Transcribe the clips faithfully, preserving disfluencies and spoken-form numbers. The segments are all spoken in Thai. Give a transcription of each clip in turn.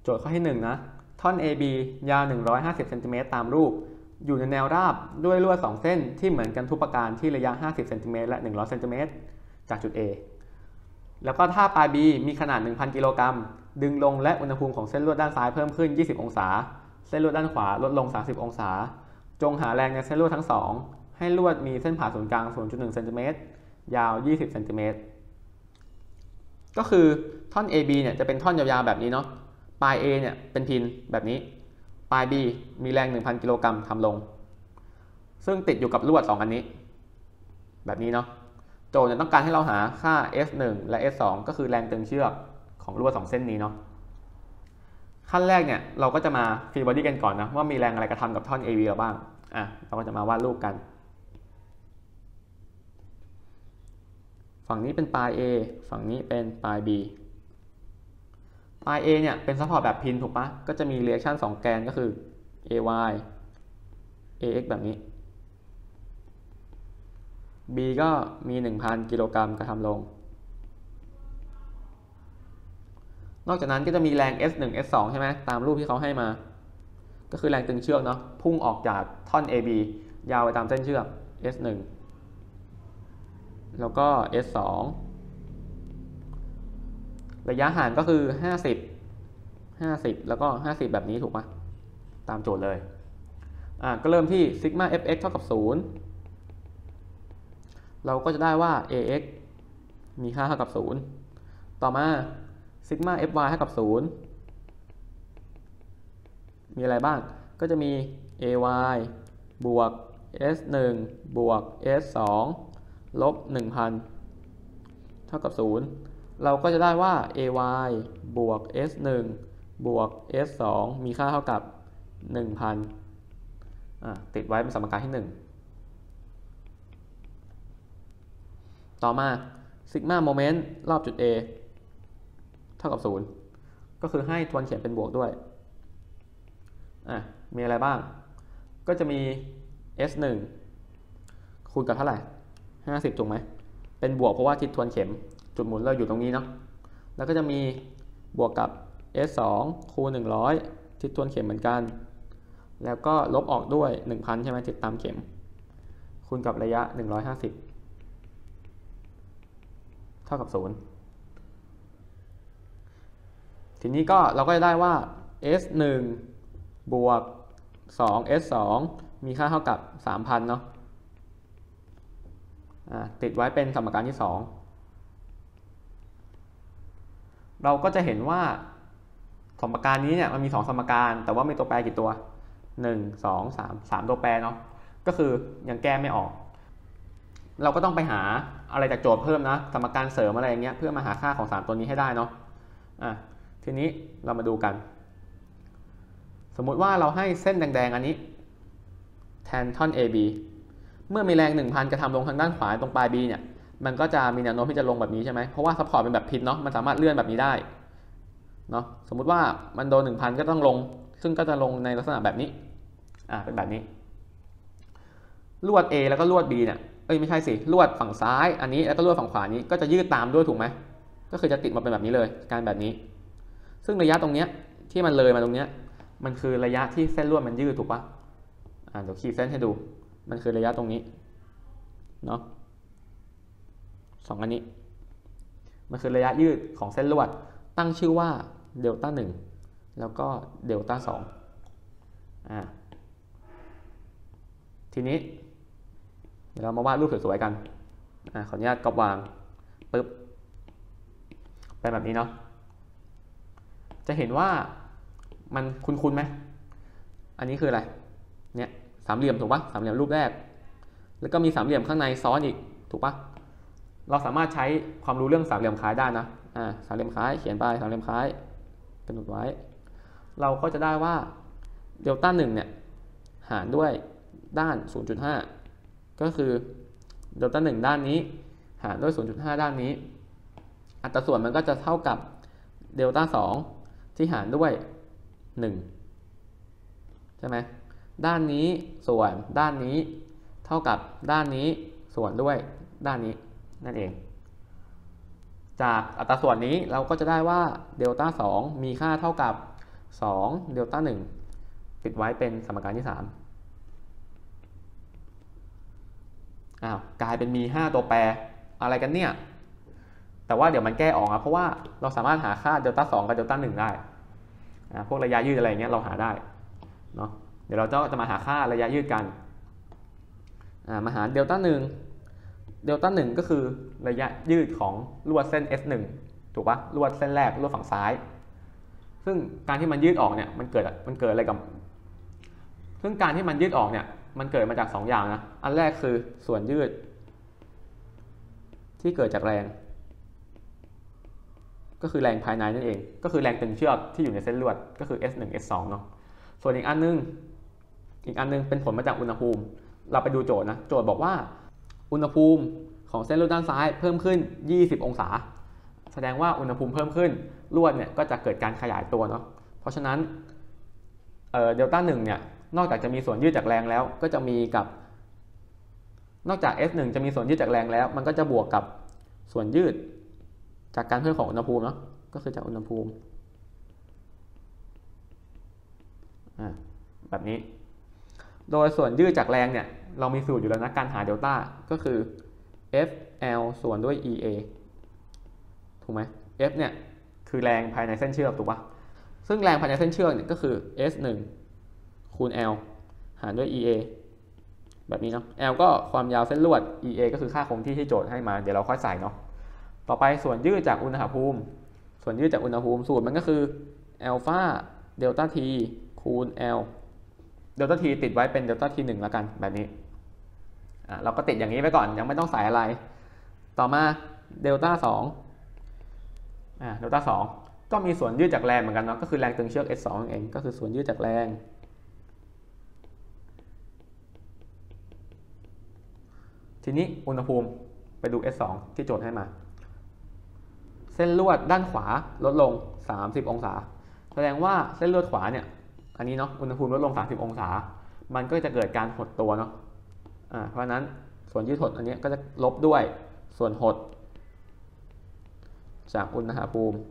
ทย์ข้อที่หนึ่งนะท่อน เอ บี ยาวหนึ่งร้อยห้าสิบเซนติเมตรตามรูปอยู่ในแนวราบด้วยลวดสองเส้นที่เหมือนกันทุกประการที่ระยะห้าสิบเซนติเมตรและหนึ่งร้อยเซนติเมตรจากจุด A แล้วก็ถ้าปลาย B มีขนาด หนึ่งพัน กิโลกรัมดึงลงและอุณหภูมิของเส้นลวดด้านซ้ายเพิ่มขึ้นยี่สิบองศาเส้นลวดด้านขวาลดลงสามสิบองศาจงหาแรงในเส้นลวดทั้งสองให้ลวดมีเส้นผ่าศูนย์กลาง ศูนย์จุดหนึ่ง เซนติเมตรยาวยี่สิบเซนติเมตรก็คือท่อน เอ บี เนี่ยจะเป็นท่อนยาวๆแบบนี้เนาะปลาย A เนี่ยเป็นพินแบบนี้ปลาย B มีแรง หนึ่งพัน กิโลกรัมทำลงซึ่งติดอยู่กับลวดสองอันนี้แบบนี้เนาะโจทย์ต้องการให้เราหาค่า เอส หนึ่ง และ เอส สอง ก็คือแรงตึงเชือกของลวดสองเส้นนี้เนาะขั้นแรกเนี่ยเราก็จะมาฟรีบอดี้กันก่อนนะว่ามีแรงอะไรกระทำกับท่อน เอ บี เราบ้างอ่ะเราก็จะมาวาดรูปกันฝั่งนี้เป็นปลาย A ฝั่งนี้เป็นปลาย B ปลาย A เนี่ยเป็นซัพพอร์ตแบบพินถูกปะก็จะมีเรีแอคชั่นสองแกนก็คือ เอ วาย เอ เอ็กซ์ แบบนี้ B ก็มี หนึ่งพัน กิโลกรัมกระทำลงนอกจากนั้นก็จะมีแรง เอส หนึ่ง เอส สอง ใช่ไหมตามรูปที่เขาให้มาก็คือแรงตึงเชือกเนาะพุ่งออกจากท่อน เอ บี ยาวไปตามเส้นเชือก เอส หนึ่ง แล้วก็ เอส สอง ระยะห่างก็คือห้าสิบ ห้าสิบแล้วก็ห้าสิบแบบนี้ถูกปะตามโจทย์เลยอ่ะก็เริ่มที่ซิกมา เอฟ เอ็กซ์ เท่ากับศูนย์เราก็จะได้ว่า เอ เอ็กซ์ มีค่าเท่ากับศูนย์ต่อมาซิกมา เอฟ วาย เท่ากับศูนย์มีอะไรบ้างก็จะมี เอ วาย บวก เอส หนึ่ง บวก เอส สอง ลบ หนึ่งพัน เท่ากับศูนย์เราก็จะได้ว่า เอ วาย บวก เอส หนึ่ง บวก เอส สอง มีค่าเท่ากับ หนึ่งพัน อ่ะติดไว้เป็นสมการที่หนึ่งต่อมาซิกมาโมเมนต์รอบจุด A เท่ากับศูนย์ก็คือให้ทวนเขียนเป็นบวกด้วยอ่ะมีอะไรบ้างก็จะมี เอส หนึ่ง คูณกับเท่าไหร่ห้าสิบถูกไหมเป็นบวกเพราะว่าทิศทวนเข็มจุดหมุนเราอยู่ตรงนี้เนาะแล้วก็จะมีบวกกับ เอส สอง คูณหนึ่งร้อยทิศทวนเข็มเหมือนกันแล้วก็ลบออกด้วย หนึ่งพัน ใช่ไหมทิศตามเข็มคูณกับระยะหนึ่งร้อยห้าสิบเท่ากับศูนย์ทีนี้ก็เราก็จะได้ว่า เอส หนึ่ง บวก สอง เอส สอง มีค่าเท่ากับ สามพัน เนาะติดไว้เป็นสมการที่สองเราก็จะเห็นว่าสมการนี้เนี่ยมันมีสองสมการแต่ว่ามีตัวแปรกี่ตัวหนึ่ง สอง สาม สามตัวแปรเนาะก็คือยังแก้ไม่ออกเราก็ต้องไปหาอะไรจากโจทย์เพิ่มนะสมการเสริมอะไรอย่างเงี้ยเพื่อมาหาค่าของสามตัวนี้ให้ได้เนาะอ่ะทีนี้เรามาดูกันสมมุติว่าเราให้เส้นแดงๆอันนี้แทนท่อน เอ บี เมื่อมีแรง หนึ่งพัน กระทำลงทางด้านขวาตรงปลาย B เนี่ยมันก็จะมีแนวโน้มที่จะลงแบบนี้ใช่ไหมเพราะว่าซัพพอร์ตเป็นแบบพินเนาะมันสามารถเลื่อนแบบนี้ได้เนาะสมมุติว่ามันโดน หนึ่งพัน ก็ต้องลงซึ่งก็จะลงในลักษณะแบบนี้อ่าเป็นแบบนี้ลวด A แล้วก็ลวด B เนี่ยเอ้ยไม่ใช่สิลวดฝั่งซ้ายอันนี้แล้วก็ลวดฝั่งขวานี้ก็จะยืดตามด้วยถูกไหมก็คือจะติดมาเป็นแบบนี้เลยการแบบนี้ซึ่งระยะตรงเนี้ยที่มันเลยมาตรงเนี้ยมันคือระยะที่เส้นลวดมันยืดถูกปะอ่าเดี๋ยวขีดเส้นให้ดูมันคือระยะตรงนี้เนาะสองอันนี้มันคือระยะยืดของเส้นลวดตั้งชื่อว่าเดลต้าหนึ่งแล้วก็เดลต้าสองอ่าทีนี้เดี๋ยวเรามาวาดรูปสวยๆกันอ่าขออนุญาตกรอบวางปึ๊บเป็นแบบนี้เนาะจะเห็นว่ามันคุ้นๆไหมอันนี้คืออะไรเนี่ยสามเหลี่ยมถูกปะสามเหลี่ยมรูปแรกแล้วก็มีสามเหลี่ยมข้างในซ้อนอีกถูกปะเราสามารถใช้ความรู้เรื่องสามเหลี่ยมคล้ายได้นะอ่าสามเหลี่ยมคล้ายเขียนไปสามเหลี่ยมคล้ายกำหนดไว้เราก็จะได้ว่าเดลต้าหนึ่งเนี่ยหารด้วยด้าน ศูนย์จุดห้า ก็คือเดลต้าหนึ่งด้านนี้หารด้วย ศูนย์จุดห้า ด้านนี้อัตราส่วนมันก็จะเท่ากับเดลต้าสองที่หารด้วยหนึ่งใช่ไหมด้านนี้ส่วนด้านนี้เท่ากับด้านนี้ส่วนด้วยด้านนี้นั่นเองจากอัตราส่วนนี้เราก็จะได้ว่าเดลต้าสองมีค่าเท่ากับสองเดลต้าหนึ่งติดไว้เป็นสมการที่สามอ้าวกลายเป็นมีห้าตัวแปรอะไรกันเนี่ยแต่ว่าเดี๋ยวมันแก้ออกนะเพราะว่าเราสามารถหาค่าเดลต้าสองกับเดลต้าหนึ่งได้นะพวกระยะยืดอะไรเงี้ยเราหาได้เนาะเดี๋ยวเราจะมาหาค่าระยะยืดกันมาหาเดลต้าหนึ่งเดลต้าหนึ่งก็คือระยะยืดของลวดเส้น เอส หนึ่ง ถูกปะลวดเส้นแรกลวดฝั่งซ้ายซึ่งการที่มันยืดออกเนี่ยมันเกิดมันเกิดอะไรกับซึ่งการที่มันยืดออกเนี่ยมันเกิดมาจากสองอย่างนะอันแรกคือส่วนยืดที่เกิดจากแรงก็คือแรงภายในนั่นเองก็คือแรงตึงเชือกที่อยู่ในเส้นลวดก็คือ เอส หนึ่ง เอส สอง เนาะส่วนอีกอันนึงอีกอันนึงเป็นผลมาจากอุณหภูมิเราไปดูโจทย์นะโจทย์บอกว่าอุณหภูมิของเส้นลวดด้านซ้ายเพิ่มขึ้นยี่สิบองศาแสดงว่าอุณหภูมิเพิ่มขึ้นลวดเนี่ยก็จะเกิดการขยายตัวเนาะเพราะฉะนั้นเอ่อเดลต้าหนึ่งเนี่ยนอกจากจะมีส่วนยืดจากแรงแล้วก็จะมีกับนอกจาก เอส หนึ่ง จะมีส่วนยืดจากแรงแล้วมันก็จะบวกกับส่วนยืดจากการเพิ่มของอุณหภูมิเนาะก็คือจากอุณหภูมิอ่าแบบนี้โดยส่วนยืดจากแรงเนี่ยเรามีสูตรอยู่แล้วนะการหาเดลต้าก็คือ F L ส่วนด้วย E A ถูกไหม F เนี่ยคือแรงภายในเส้นเชือกถูกปะซึ่งแรงภายในเส้นเชือกเนี่ยก็คือ เอส หนึ่ง คูณ L หารด้วย E A แบบนี้เนาะ L ก็ความยาวเส้นลวด E A ก็คือค่าคงที่ที่โจทย์ให้มาเดี๋ยวเราค่อยใส่เนาะต่อไปส่วนยืดจากอุณหภูมิส่วนยืดจากอุณหภูมิสูตรมันก็คืออัลฟาเดลต้า T คูณ L เดลต้า T ติดไว้เป็นเดลต้า ที หนึ่ง แล้วกันแบบนี้อ่ะเราก็ติดอย่างนี้ไว้ก่อนยังไม่ต้องใส่อะไรต่อมาเดลต้าสองอ่ะเดลต้าสองก็มีส่วนยืดจากแรงเหมือนกันเนาะก็คือแรงตึงเชือก เอส สอง เองก็คือส่วนยืดจากแรงทีนี้อุณหภูมิไปดู เอส สอง ที่โจทย์ให้มาเส้นลวดด้านขวาลดลงสามสิบองศาแสดงว่าเส้นลวดขวาเนี่ยอันนี้เนาะอุณหภูมิลดลงสามสิบองศามันก็จะเกิดการหดตัวเนาะอ่าเพราะฉะนั้นส่วนยืดหดอันนี้ก็จะลบด้วยส่วนหดจากอุณหภูมิ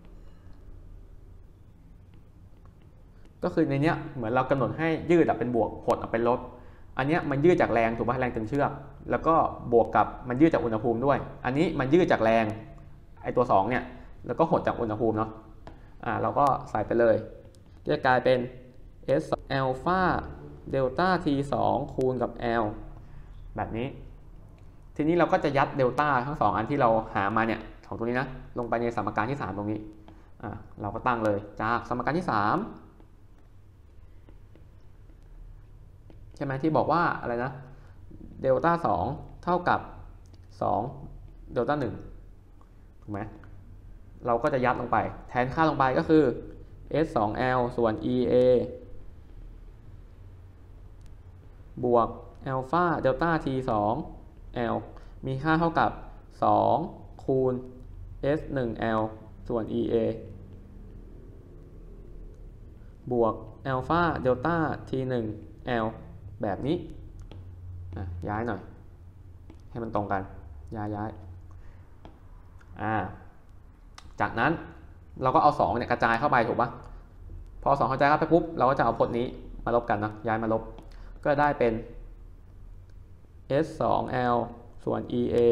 ก็คือในเนี้ยเหมือนเรากำหนดให้ยืดเป็นบวกหดเป็นลบอันนี้มันยืดจากแรงถูกป่ะแรงตึงเชือกแล้วก็บวกกับมันยืดจากอุณหภูมิด้วยอันนี้มันยืดจากแรงไอตัวสองเนี่ยแล้วก็หดจากอุณหภูมิเนาะอ่าเราก็ใส่ไปเลยจะกลายเป็น S อัลฟาเดลต้า T สองคูณกับ L แบบนี้ทีนี้เราก็จะยัดเดลต้าทั้งสองอันที่เราหามาเนี่ยของตรงนี้นะลงไปในสมการที่สามตรงนี้อ่าเราก็ตั้งเลยจากสมการที่สามใช่ไหมที่บอกว่าอะไรนะเดลต้าสองเท่ากับสองเดลต้าหนึ่งถูกไหมเราก็จะยัดลงไปแทนค่าลงไปก็คือ เอส สอง แอล ส่วน อี เอ บวกอัลฟาเดลต้า T สอง L มีค่าเท่ากับสองคูณ เอส หนึ่ง แอล ส่วน อี เอ บวกอัลฟาเดลต้า T หนึ่ง L แบบนี้ย้ายหน่อยให้มันตรงกันย้ายย้ายอ่าจากนั้นเราก็เอาสองเนี่ยกระจายเข้าไปถูกปะพอสองกระจายเข้าไปปุ๊บเราก็จะเอาพจน์นี้มาลบกันนะย้ายมาลบก็ได้เป็น เอส สอง แอล ส่วน อี เอ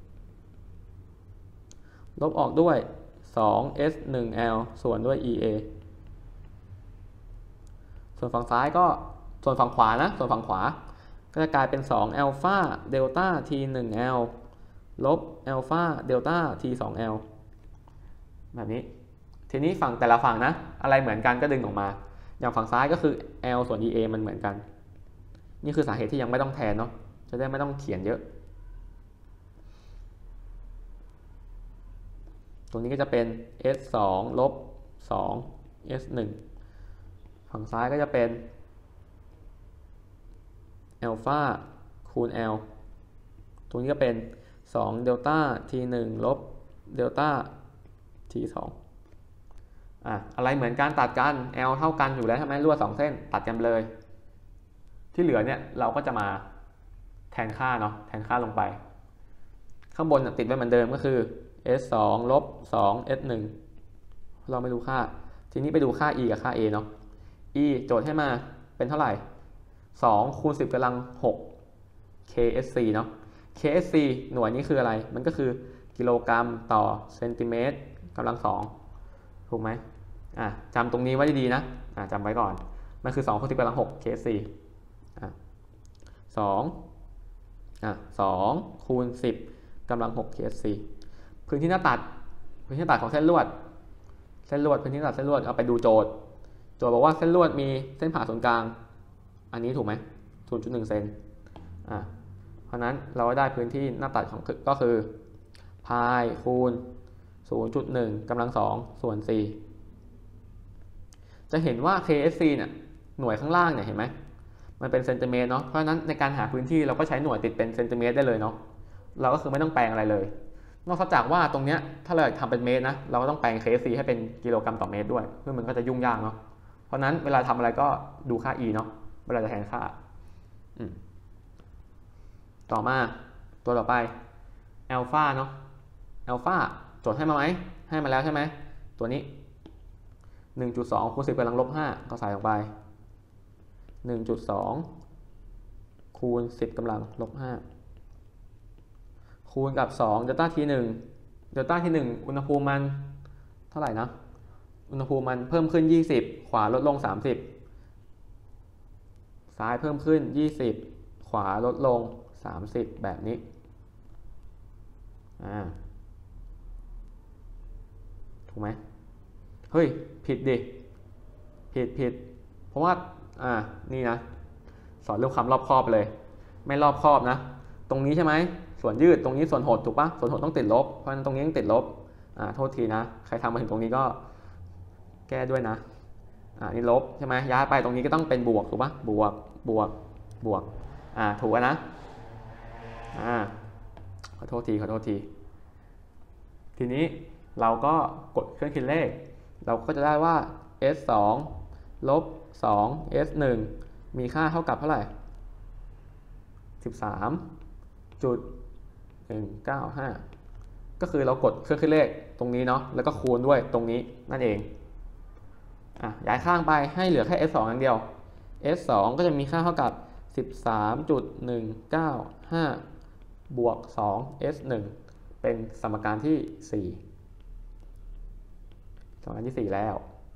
ลบออกด้วย สอง เอส หนึ่ง แอล ส่วนด้วย อี เอ ส่วนฝั่งซ้ายก็ส่วนฝั่งขวานะส่วนฝั่งขวาก็จะกลายเป็นสองอัลฟาเดลต้า T หนึ่ง L ลบอัลฟาเดลต้า T สอง L แบบนี้ทีนี้ฝั่งแต่ละฝั่งนะอะไรเหมือนกันก็ดึงออกมาอย่างฝั่งซ้ายก็คือ L ส่วน อี เอ มันเหมือนกันนี่คือสาเหตุที่ยังไม่ต้องแทนเนาะจะได้ไม่ต้องเขียนเยอะตรงนี้ก็จะเป็น เอส สอง ลบ สอง เอส หนึ่ง ฝั่งซ้ายก็จะเป็นอัลฟาคูณ L ตรงนี้ก็เป็นสองเดลต้า T หนึ่ง ลบเดลต้า T สอง อ่ะอะไรเหมือนกันตัดกัน L เท่ากันอยู่แล้วใช่ไหมลวดสองเส้นตัดกันเลยที่เหลือเนี่ยเราก็จะมาแทนค่าเนาะแทนค่าลงไปข้างบนติดไว้เหมือนเดิมก็คือ เอส สอง ลบ สอง เอส หนึ่ง เราไม่รู้ค่าทีนี้ไปดูค่า e กับค่า a เนาะ e โจทย์ให้มาเป็นเท่าไหร่สองคูณสิบกำลังหก ksc เนาะ ksc หน่วยนี้คืออะไรมันก็คือกิโลกรัมต่อเซนติเมตรกำลังสองถูกไหมอ่ะจำตรงนี้ไว้ดีๆนะอ่ะจำไว้ก่อนมันคือสองคูณสิบกำลังหก ksc อ่ะสองอ่ะสองคูณสิบกำลังหก ksc พื้นที่หน้าตัดพื้นที่หน้าตัดของเส้นลวดเส้นลวดพื้นที่หน้าตัดเส้นลวดเอาไปดูโจทย์โจทย์บอกว่าเส้นลวดมีเส้นผ่าศูนย์กลางอันนี้ถูกไหม ศูนย์จุดหนึ่ง เซนอ่ะเพราะนั้นเราได้พื้นที่หน้าตัดของก็คือพายคูณ ศูนย์จุดหนึ่ง กำลังสองส่วนสี่จะเห็นว่า ksc เนี่ยหน่วยข้างล่างเนี่ยเห็นไหมมันเป็นเซนติเมตรเนาะเพราะฉะนั้นในการหาพื้นที่เราก็ใช้หน่วยติดเป็นเซนติเมตรได้เลยเนาะเราก็คือไม่ต้องแปลงอะไรเลยนอกจากว่าตรงเนี้ยถ้าเราทำเป็นเมตรนะเราก็ต้องแปลง ksc ให้เป็นกิโลกรัมต่อเมตรด้วยเพื่อมันก็จะยุ่งยากเนาะเพราะนั้นเวลาทำอะไรก็ดูค่า e เนาะเวลาจะแทนค่าต่อมาตัวต่อไปอัลฟาเนาะอัลฟาโจทย์ให้มาไหมให้มาแล้วใช่ไหมตัวนี้ หนึ่งจุดสอง คูณสิบกำลังลบห้าก็ใส่ลงไป หนึ่งจุดสอง คูณสิบกำลังลบห้าคูณกับสองเดลต้าทีหนึ่งเดลต้าทีหนึ่งอุณหภูมิมันเท่าไหร่นะอุณหภูมิมันเพิ่มขึ้นยี่สิบขวาลดลงสามสิบซ้ายเพิ่มขึ้นยี่สิบขวาลดลงสามสิบแบบนี้อ่าถูกไหมเฮ้ยผิดดิผิดผิดเพราะว่าอ่านี่นะสอนเรื่องความรอบคอบเลยไม่รอบคอบนะตรงนี้ใช่ไหมส่วนยืดตรงนี้ส่วนหดถูกปะส่วนหดต้องติดลบเพราะฉะนั้นตรงนี้ต้องติดลบอ่าโทษทีนะใครทำมาถึงตรงนี้ก็แก้ด้วยนะอ่านี่ลบใช่ไหมย้ายไปตรงนี้ก็ต้องเป็นบวกถูกปะบวกบวกบวกอ่าถูกนะอ่าขอโทษทีขอโทษทีทีนี้เราก็กดเครื่องคิดเลขเราก็จะได้ว่า เอส สอง ลบ สอง เอส หนึ่ง มีค่าเท่ากับเท่าไหร่ สิบสาม จุด หนึ่ง เก้า ห้า ก็คือเรากดเครื่องคิดเลขตรงนี้เนาะแล้วก็คูณด้วยตรงนี้นั่นเองอ่ะย้ายข้างไปให้เหลือแค่ เอส สอง อย่างเดียว เอส สอง ก็จะมีค่าเท่ากับ สิบสาม จุด หนึ่ง เก้า ห้า บวก สอง เอส หนึ่ง เป็นสมการที่ สี่สมการที่ สี่แล้ว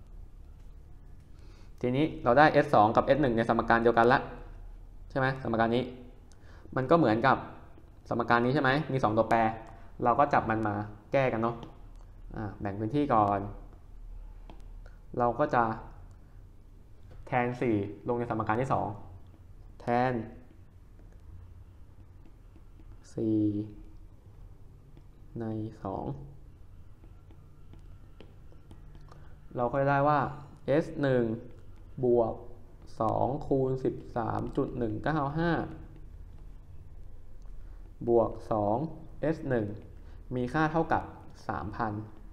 ทีนี้เราได้ เอส สอง กับ เอส หนึ่ง ในสมการเดียวกันละใช่ไหมสมการนี้มันก็เหมือนกับสมการนี้ใช่ไหมมีสองตัวแปรเราก็จับมันมาแก้กันเนาะอ่าแบ่งพื้นที่ก่อนเราก็จะแทนสี่ลงในสมการที่สองแทนสี่ในสองเราก็จะได้ว่า เอส หนึ่ง บวก สอง คูณ สิบสาม จุด หนึ่ง เก้า ห้า บวก สอง เอส หนึ่ง มีค่าเท่ากับ สามพัน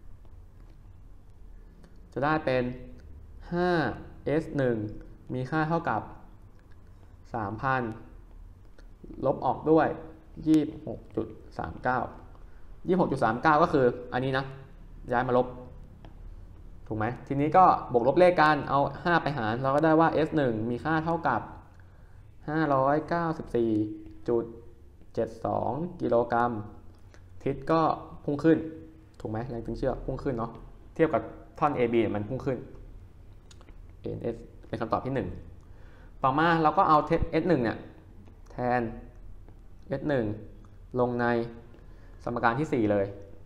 จะได้เป็น ห้า เอส หนึ่ง มีค่าเท่ากับ สามพัน ลบออกด้วย ยี่สิบหกจุดสามเก้า ยี่สิบหกจุดสามเก้า ก็คืออันนี้นะย้ายมาลบถูกไหมทีนี้ก็บวกลบเลขกันเอาห้าไปหารเราก็ได้ว่า เอส หนึ่ง มีค่าเท่ากับ ห้าร้อยเก้าสิบสี่จุดเจ็ดสอง กิโลกรัมทิศก็พุ่งขึ้นถูกไหมแรงตึงเชือกพุ่งขึ้นเนาะเทียบกับท่อน เอ บี มันพุ่งขึ้น เอ็น เอส เป็นคำตอบที่หนึ่งต่อมาเราก็เอา เอส หนึ่ง เนี่ยแทน เอส หนึ่ง ลงในสมการที่สี่เลย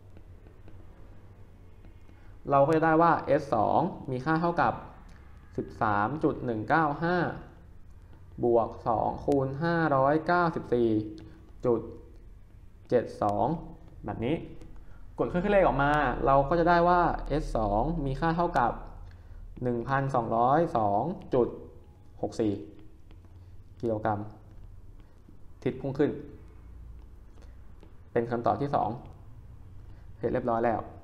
เราก็จะได้ว่า เอส สอง มีค่าเท่ากับ สิบสาม จุด หนึ่ง เก้า ห้า บวก สอง คูณ ห้าร้อยเก้าสิบสี่ จุด เจ็ดสอง แบบนี้กดเครื่องคิดเลขออกมาเราก็จะได้ว่า เอส สอง มีค่าเท่ากับ หนึ่งพันสองร้อยสอง จุด หกสี่ กิโลกรัมทิศพุ่งขึ้นเป็นคำตอบที่สองเสร็จเรียบร้อยแล้ว